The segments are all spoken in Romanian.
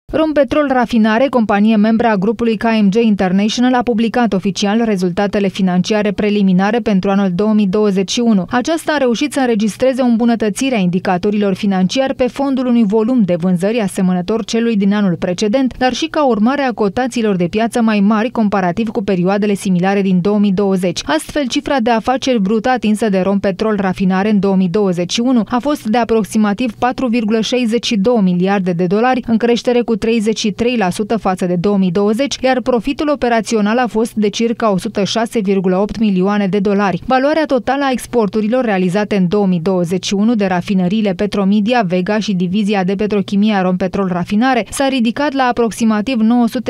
Rompetrol Rafinare, companie membră a grupului KMG International, a publicat oficial rezultatele financiare preliminare pentru anul 2021. Aceasta a reușit să înregistreze o îmbunătățire a indicatorilor financiari pe fondul unui volum de vânzări asemănător celui din anul precedent, dar și ca urmare a cotațiilor de piață mai mari comparativ cu perioadele similare din 2020. Astfel, cifra de afaceri brută atinsă de Rompetrol Rafinare în 2021 a fost de aproximativ 4,62 miliarde de dolari, în creștere cu 33% față de 2020, iar profitul operațional a fost de circa 106,8 milioane de dolari. Valoarea totală a exporturilor realizate în 2021 de rafinăriile Petromedia, Vega și divizia de petrochimie a Rompetrol Rafinare s-a ridicat la aproximativ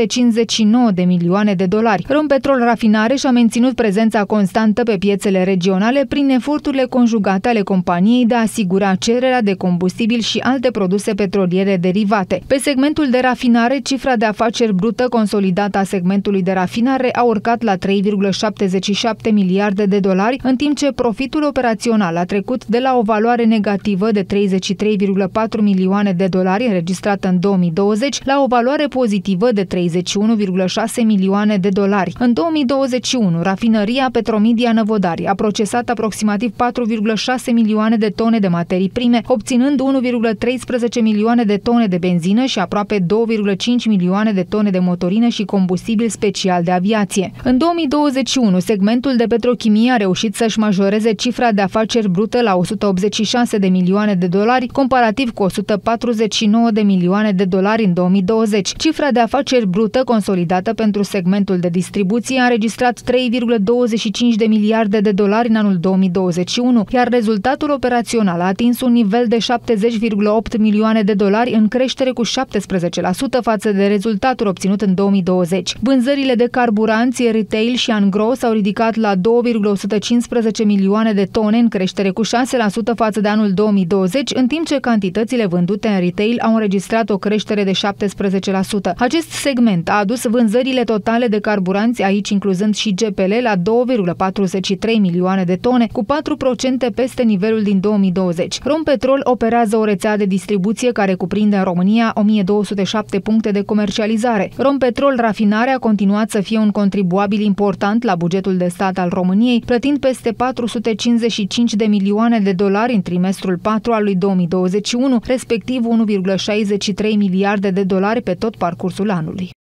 959 de milioane de dolari. Rompetrol Rafinare și-a menținut prezența constantă pe piețele regionale prin eforturile conjugate ale companiei de a asigura cererea de combustibil și alte produse petroliere derivate. Pe segmentul de rafinare, cifra de afaceri brută consolidată a segmentului de rafinare a urcat la 3,77 miliarde de dolari, în timp ce profitul operațional a trecut de la o valoare negativă de 33,4 milioane de dolari înregistrată în 2020 la o valoare pozitivă de 31,6 milioane de dolari. În 2021, rafinăria Petromedia Năvodari a procesat aproximativ 4,6 milioane de tone de materii prime, obținând 1,13 milioane de tone de benzină și aproape 2,5 milioane de tone de motorină și combustibil special de aviație. În 2021, segmentul de petrochimie a reușit să-și majoreze cifra de afaceri brută la 186 de milioane de dolari, comparativ cu 149 de milioane de dolari în 2020. Cifra de afaceri brută consolidată pentru segmentul de distribuție a înregistrat 3,25 de miliarde de dolari în anul 2021, iar rezultatul operațional a atins un nivel de 70,8 milioane de dolari, în creștere cu 17% față de rezultatul obținut în 2020. Vânzările de carburanți, retail și angro s-au ridicat la 2,115 milioane de tone, în creștere cu 6% față de anul 2020, în timp ce cantitățile vândute în retail au înregistrat o creștere de 17%. Acest segment a adus vânzările totale de carburanți, aici incluzând și GPL, la 2,43 milioane de tone, cu 4% peste nivelul din 2020. Rompetrol operează o rețea de distribuție care cuprinde în România 1207 puncte de comercializare. Rompetrol Rafinare a continuat să fie un contribuabil important la bugetul de stat al României, plătind peste 455 de milioane de dolari în trimestrul 4 al lui 2021, respectiv 1,63 miliarde de dolari pe tot parcursul anului.